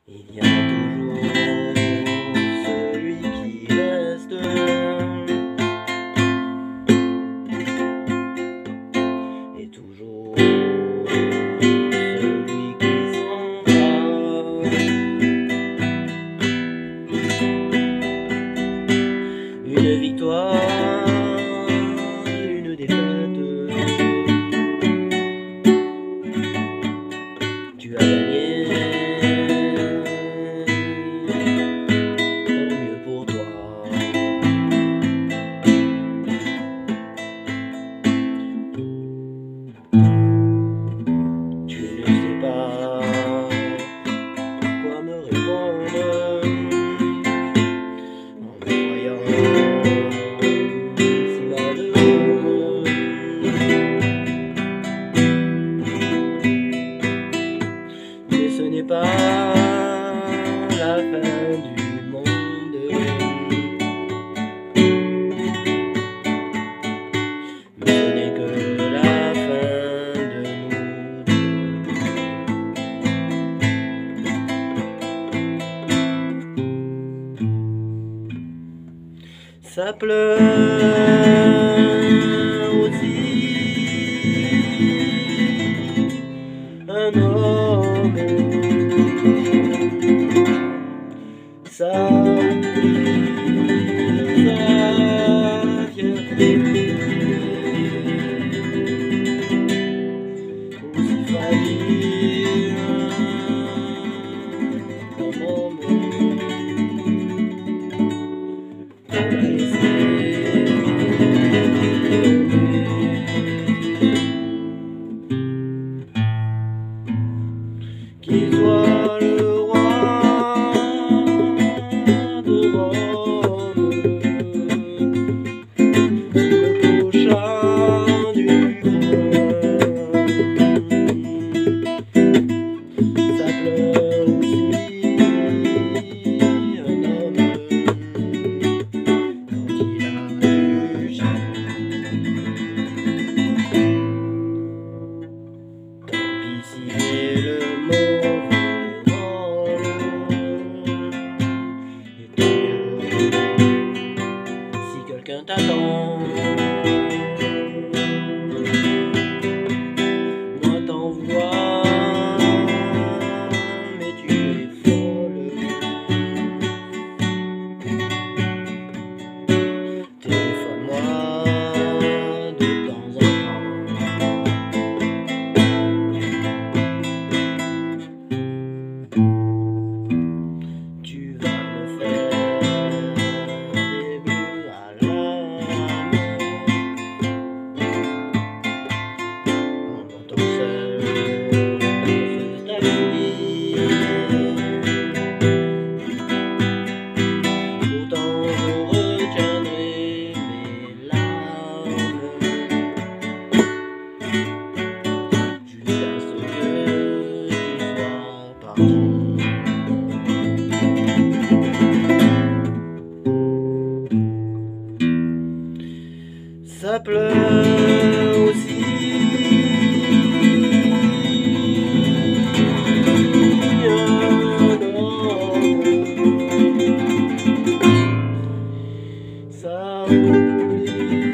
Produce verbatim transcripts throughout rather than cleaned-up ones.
Il y a toujours celui qui reste, et toujours celui qui s'en va. Une victoire, une défaite, tu as gagné. Tu ne sais pas quoi me répondre en me voyant si malheureux. Mais ce n'est pas la fin du monde, mais ce n'est que la fin de nous deux. Ça pleure aussi un homme, ça oublie sa fierté, aussi fragile qu'un homme. Qu'il soit le roi de Rome, le prochain du trône, ça pleure aussi un homme quand il a du chien. Tant pis si le quelqu'un t'attend, moi t'envoie, mais tu es folle. Téléphone-moi de temps en temps. Tu vas me faire des bleus à la ça pleure aussi un homme, ça oublie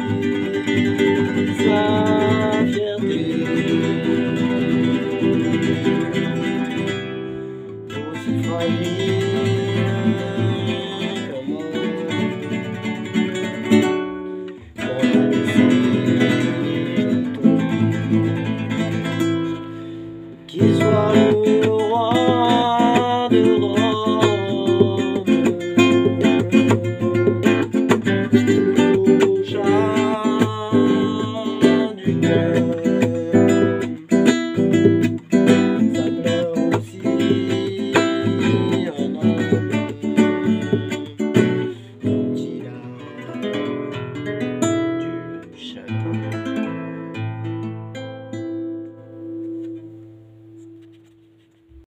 sa fierté, aussi fragile